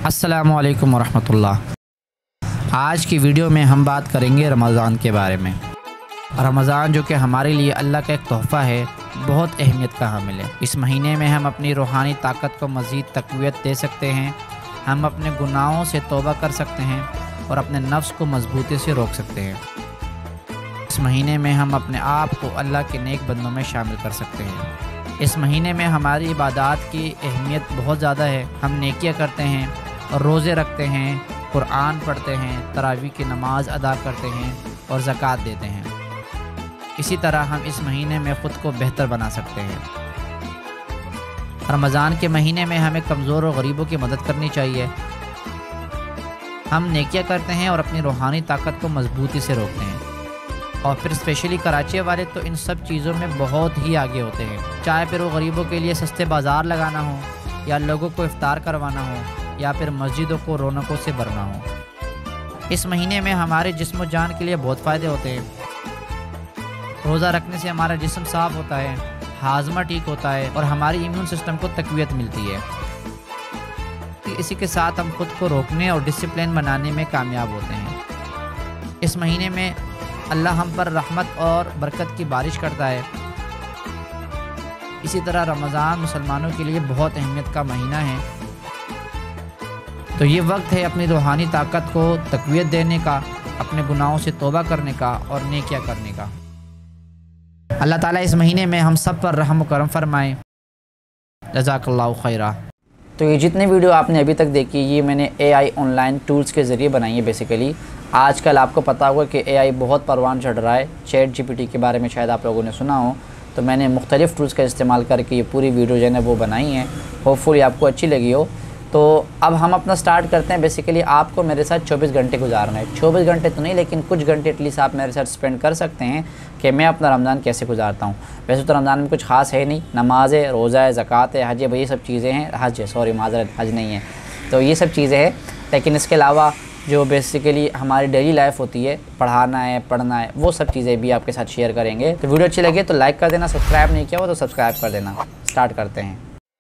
अस्सलामु अलैकुम वरहमतुल्लाह। आज की वीडियो में हम बात करेंगे रमज़ान के बारे में। रमज़ान जो कि हमारे लिए अल्लाह का एक तोहफ़ा है, बहुत अहमियत का हामिल है। इस महीने में हम अपनी रूहानी ताकत को मज़ीद तक़वियत दे सकते हैं, हम अपने गुनाहों से तौबा कर सकते हैं और अपने नफ्स को मजबूती से रोक सकते हैं। इस महीने में हम अपने आप को अल्लाह के नेक बंदों में शामिल कर सकते हैं। इस महीने में हमारी इबादत की अहमियत बहुत ज़्यादा है। हम नेकियां करते हैं और रोज़े रखते हैं, कुरान पढ़ते हैं, तरावी की नमाज़ अदा करते हैं और ज़कात देते हैं। इसी तरह हम इस महीने में ख़ुद को बेहतर बना सकते हैं। रमज़ान के महीने में हमें कमज़ोर और गरीबों की मदद करनी चाहिए। हम नेकियां करते हैं और अपनी रूहानी ताकत को मजबूती से रोकते हैं। और फिर स्पेशली कराची वाले तो इन सब चीज़ों में बहुत ही आगे होते हैं, चाहे फिर वो गरीबों के लिए सस्ते बाज़ार लगाना हो, या लोगों को इफ्तार करवाना हो, या फिर मस्जिदों को रौनकों से भरना हो। इस महीने में हमारे जिस्म जान के लिए बहुत फ़ायदे होते हैं। रोज़ा रखने से हमारा जिस्म साफ़ होता है, हाजमा ठीक होता है और हमारी इम्यून सिस्टम को तक़वियत मिलती है। इसी के साथ हम खुद को रोकने और डिसिप्लिन बनाने में कामयाब होते हैं। इस महीने में अल्लाह हम पर रहमत और बरकत की बारिश करता है। इसी तरह रमज़ान मुसलमानों के लिए बहुत अहमियत का महीना है। तो ये वक्त है अपनी रूहानी ताकत को तक़वियत देने का, अपने गुनाहों से तौबा करने का और नेकियां करने का। अल्लाह ताला इस महीने में हम सब पर रहम करम फरमाए। जज़ाकल्लाहु खैरा। तो ये जितने वीडियो आपने अभी तक देखी, ये मैंने AI ऑनलाइन टूल्स के ज़रिए बनाई है। बेसिकली आजकल आपको पता होगा कि AI बहुत परवान चढ़ रहा है। ChatGPT के बारे में शायद आप लोगों ने सुना हो। तो मैंने मुख्तलिफ़ टूल्स का इस्तेमाल करके ये पूरी वीडियो जो है ना वो बनाई है। होपफुली आपको अच्छी लगी हो। तो अब हम अपना स्टार्ट करते हैं। बेसिकली आपको मेरे साथ 24 घंटे गुजारना है। 24 घंटे तो नहीं, लेकिन कुछ घंटे एटलीस्ट आप मेरे साथ स्पेंड कर सकते हैं कि मैं अपना रमज़ान कैसे गुजारता हूँ। वैसे तो रमज़ान में कुछ ख़ास है नहीं, नमाज है, रोज़ा है, ज़कात है, हज है, ये सब चीज़ें हैं। हज है, सॉरी माज़रत, हज नहीं है। तो ये सब चीज़ें हैं, लेकिन इसके अलावा जो बेसिकली हमारी डेली लाइफ होती है, पढ़ाना है, पढ़ना है, वो सब चीज़ें भी आपके साथ शेयर करेंगे। तो वीडियो अच्छी लगे तो लाइक कर देना, सब्सक्राइब नहीं किया हो तो सब्सक्राइब कर देना। स्टार्ट करते हैं।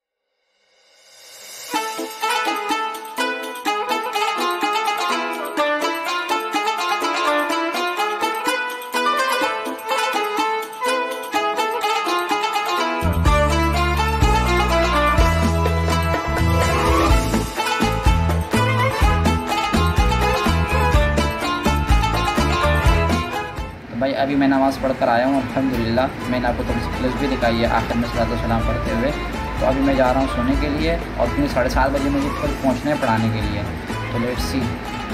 भाई अभी मैं नमाज़ पढ़ कर आया हूँ अल्हम्दुलिल्लाह। मैंने आपको थोड़ी सी क्लिप्स भी दिखाई है आखिर में सलातो सलाम पढ़ते हुए। तो अभी मैं जा रहा हूँ सोने के लिए और फिर 7:30 बजे मुझे फिर पहुँचना है पढ़ाने के लिए। तो लेट्स सी।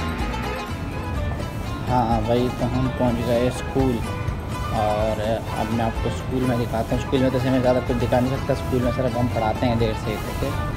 हाँ भाई, तो हम पहुँच गए स्कूल और अब मैं आपको स्कूल में दिखाता हूँ। स्कूल में तो मैं ज़्यादा कुछ दिखा नहीं सकता। स्कूल में सिर्फ हम पढ़ाते हैं देर से करके।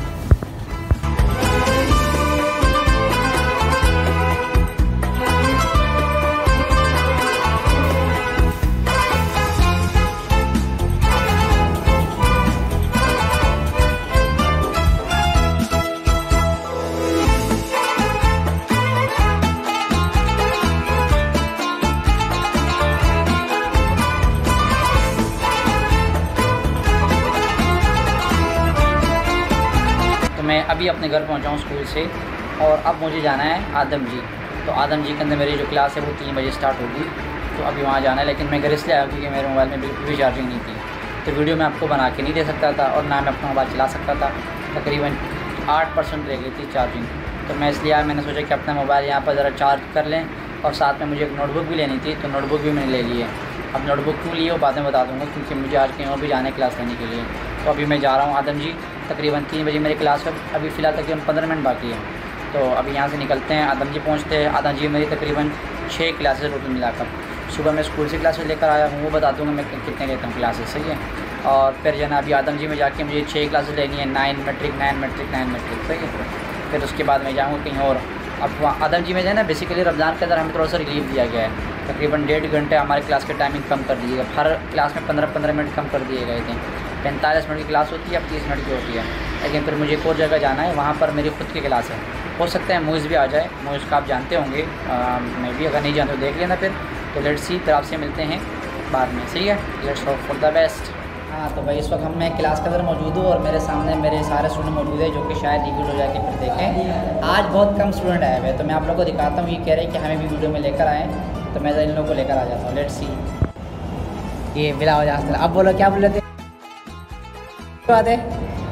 मैं अभी अपने घर पहुंचा हूँ स्कूल से और अब मुझे जाना है आदम जी। तो आदम जी के अंदर मेरी जो क्लास है वो 3 बजे स्टार्ट होगी। तो अभी वहाँ जाना है, लेकिन मैं घर इसलिए आया क्योंकि मेरे मोबाइल में बिल्कुल भी चार्जिंग नहीं थी। तो वीडियो मैं आपको बना के नहीं दे सकता था और ना मैं अपना मोबाइल चला सकता था। तकरीबन 8% रह गई थी चार्जिंग। तो मैं इसलिए आया, मैंने सोचा कि अपना मोबाइल यहाँ पर ज़रा चार्ज कर लें और साथ में मुझे एक नोटबुक भी लेनी थी। तो नोटबुक भी मैंने ले ली है। अब नोटबुक क्यों लिए वो बाद में बता दूँगा, क्योंकि मुझे आज कहीं और भी जाना है क्लास लेने के लिए। तो अभी मैं जा रहा हूँ आदम जी। तकरीबन 3 बजे मेरी क्लास है। अभी फ़िलहाल तकरीबन 15 मिनट बाकी है। तो अभी यहाँ से निकलते हैं, आदम जी पहुँचते हैं। आदम जी मेरी तकरीबन 6 क्लासेस टोटल मिलाकर। सुबह मैं स्कूल से क्लासेस लेकर आया हूँ, वो बता दूँगा मैं कितने लेता हूँ क्लासेस, सही है। और फिर जो है ना अभी आदम जी में जाके मुझे 6 क्लासेस लेनी है, 9 मैट्रिक, 9 मैट्रिक, 9 मैट्रिक, सही है। फिर उसके बाद मैं जाऊँगा कहीं और। अब वहाँ आदम जी में जो है ना बेसिकली रमज़ान के अंदर हमें थोड़ा सा रिलीफ दिया गया है। तकरीबन 1.5 घंटे हमारे क्लास के टाइमिंग कम कर दी गई। हर क्लास में 15-15 मिनट कम कर दिए गए थे। 45 मिनट की क्लास होती है, अब 30 मिनट की होती है। लेकिन फिर मुझे एक और जगह जाना है, वहाँ पर मेरी खुद की क्लास है। हो सकता है मोइज़ भी आ जाए। मोइज़ का आप जानते होंगे, मैं भी अगर नहीं जानते तो देख लेना फिर। तो लेट्स सी, फिर आपसे मिलते हैं बाद में, सही है। Let's hope for the best. हाँ तो भाई इस वक्त मैं क्लास के अंदर मौजूद हूँ और मेरे सामने मेरे सारे स्टूडेंट मौजूद हैं जो कि शायद वीडियो हो जाके फिर देखें। आज बहुत कम स्टूडेंट आए हुए तो मैं आप लोगों को दिखाता हूँ। ये कह रहे हैं कि हमें भी वीडियो में लेकर आएँ, तो मैं इन लोगों को लेकर आ जाता हूँ। Let's see. ये मिला हो जाता। अब बोलो क्या बोल रहे थे? बात है।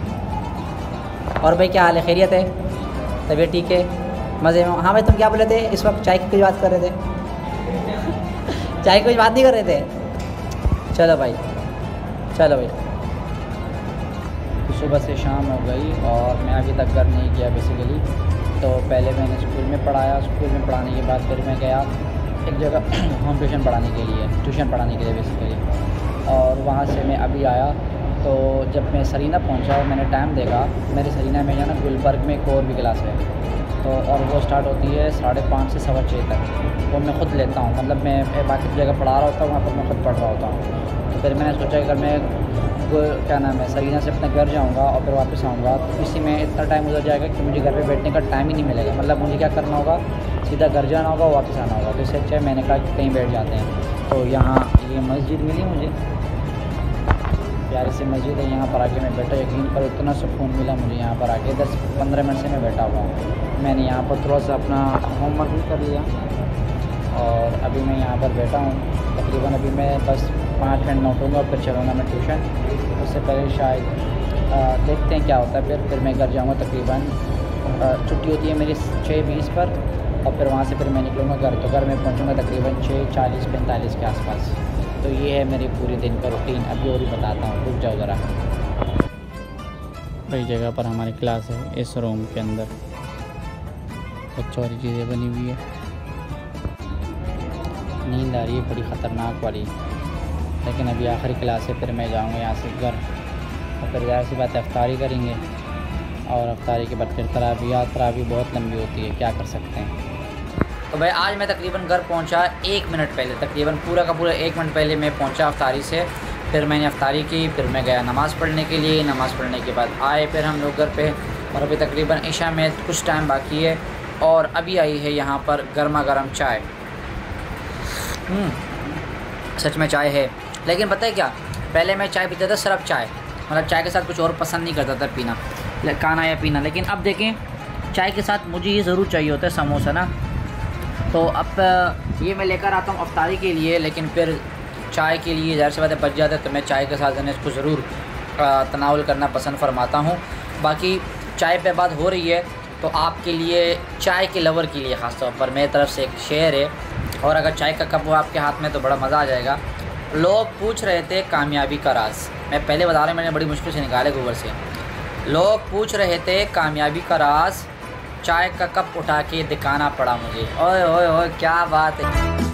और भाई क्या हाल है? खैरियत है? तबीयत ठीक है? मज़े में? हाँ भाई तुम क्या बोल रहे थे इस वक्त? चाय की कुछ बात कर रहे थे? चाय की कुछ बात नहीं कर रहे थे? चलो भाई चलो भाई। तो सुबह से शाम हो गई और मैं अभी तक घर नहीं किया बेसिकली। तो पहले मैंने स्कूल में पढ़ाया, स्कूल में पढ़ाने के बाद फिर मैं गया एक जगह होम ट्यूशन पढ़ाने के लिए बेसिकली। और वहाँ से मैं अभी आया तो जब मैं सरीना पहुँचा और मैंने टाइम देखा, मेरे सरीना में जाना गुलबर्ग में एक और भी क्लास है तो और वो स्टार्ट होती है 5:30 से 6:15 तक। वो मैं ख़ुद लेता हूँ, मतलब मैं बाकी जगह पढ़ा रहा होता हूँ, वहाँ पर मैं ख़ुद पढ़ रहा होता हूँ। तो फिर मैंने सोचा कि अगर मैं क्या नाम है सरीना से अपने घर जाऊँगा और फिर वापस आऊँगा तो इसी में इतना टाइम गुजर जाएगा कि मुझे घर पे बैठने का टाइम ही नहीं मिलेगा। मतलब मुझे क्या करना होगा, सीधा घर जाना होगा, वापस आना होगा। तो इससे अच्छा मैंने कहा कि कहीं बैठ जाते हैं। तो यहाँ ये मस्जिद मिली मुझे, प्यारी सी मस्जिद है। यहाँ पर आके मैं बैठा, यकीन पर इतना सुकून मिला मुझे यहाँ पर आके। 10-15 मिनट से मैं बैठा हुआ हूँ। मैंने यहाँ पर थोड़ा सा अपना होमवर्क भी कर लिया और अभी मैं यहाँ पर बैठा हूँ। तकरीबन अभी मैं बस 5 मिनट लौटूँगा और फिर चलूँगा मैं ट्यूशन। उससे पहले शायद देखते हैं क्या होता है। फिर मैं घर जाऊँगा। तकरीबन छुट्टी होती है मेरी 6:20 पर और फिर वहाँ से फिर मैं निकलूँगा घर। तो घर में पहुँचूँगा तकरीबन 6:40-45 के आसपास। तो ये है मेरी पूरे दिन का रूटीन। अभी और भी बताता हूँ, रुक जाओ ज़रा। बड़ी जगह पर हमारी क्लास है, इस रूम के अंदर कुछ और चीज़ें बनी हुई है। नींद आ रही है बड़ी ख़तरनाक वाली, लेकिन अभी आखिरी क्लास है। फिर मैं जाऊँगा यहाँ से घर और फिर ज़ाहिर सी बात है अफ्तारी करेंगे और अफ्तारी के बाद फिर तरावी बहुत लंबी होती है, क्या कर सकते हैं। तो भाई आज मैं तकरीबन घर पहुंचा 1 मिनट पहले, तकरीबन पूरा का पूरा 1 मिनट पहले मैं पहुंचा अफ्तारी से। फिर मैंने अफ्तारी की, फिर मैं गया नमाज़ पढ़ने के लिए। नमाज़ पढ़ने के बाद आए फिर हम लोग घर पे और अभी तकरीबन इशा में कुछ टाइम बाकी है और अभी आई है यहाँ पर गर्मा गर्म चाय। सच में चाय है, लेकिन पता है क्या, पहले मैं चाय पीता था सिर्फ चाय, मतलब चाय के साथ कुछ और पसंद नहीं करता था पीना, खाना या पीना। लेकिन अब देखें चाय के साथ मुझे ये ज़रूर चाहिए होता है समोसा ना। तो अब ये मैं लेकर आता हूँ अफ्तारी के लिए, लेकिन फिर चाय के लिए ज़ाहिर सी बात है बच जाता है। तो मैं चाय के साथ इसको ज़रूर तनावुल करना पसंद फरमाता हूँ। बाकी चाय पे बात हो रही है तो आपके लिए, चाय के लवर के लिए ख़ास तौर पर मेरी तरफ से एक शेर है। और अगर चाय का कप हो आपके हाथ में तो बड़ा मज़ा आ जाएगा। लोग पूछ रहे थे कामयाबी का राज, मैं पहले बता रहा हूँ, मैंने बड़ी मुश्किल से निकाले गूगल से। लोग पूछ रहे थे कामयाबी का राज, चाय का कप उठा के दिखाना पड़ा मुझे। ओए ओए ओए क्या बात है।